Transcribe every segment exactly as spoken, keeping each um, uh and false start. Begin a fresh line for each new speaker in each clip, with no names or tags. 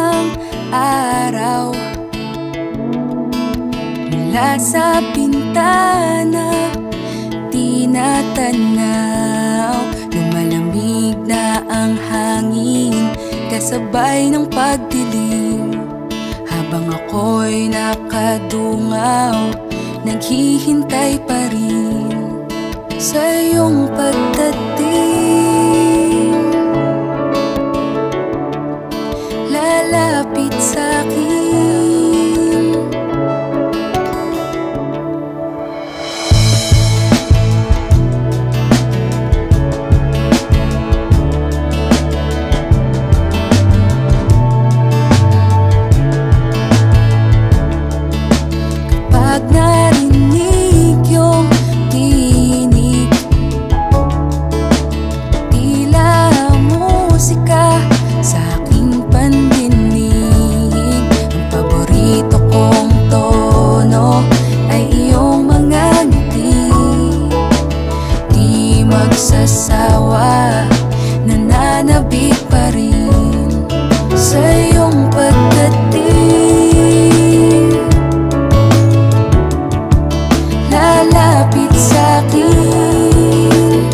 ng araw mula sa bintana, tinatanaw. Lumalamig na ang hangin kasabay ng pagdilim, habang ako'y nakadungaw, naghihintay pa rin sa iyong pagdating. Lalapit sa'kin, kapag narinig yung tinig, tila musika sa aking pandinig. Ang paborito kong tono ay iyong mga ngiti, di magsasawa, nananabik pa rin sa iyong pagdating. Lalapit sa'kin,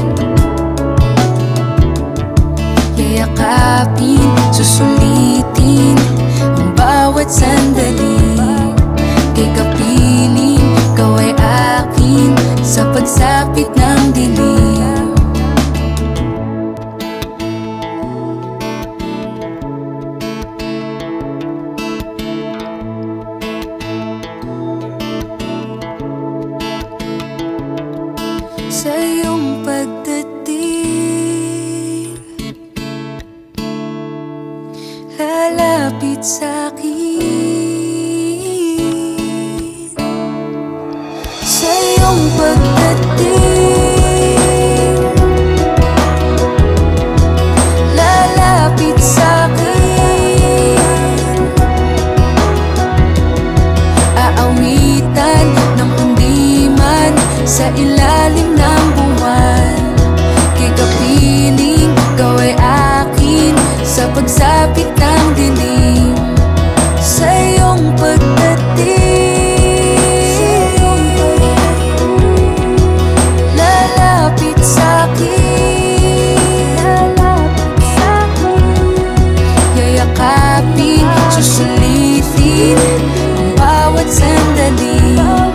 yayakapin, susulitin ang bawat sandali. Kay kapiling, ikaw ay akin sa pagsapit ng dilim. Sa iyong pagdating, lalapit sa'kin. Sa iyong pagdating, lalapit sa'kin. Aawitan ng kundiman sa ilalim ng buwan. Kay kapiling, ikaw ay akin sa pagsapit ng dilim. Sa iyong pagdating, lalapit sa'kin. Yayakapin, susulitin ang bawat sandali.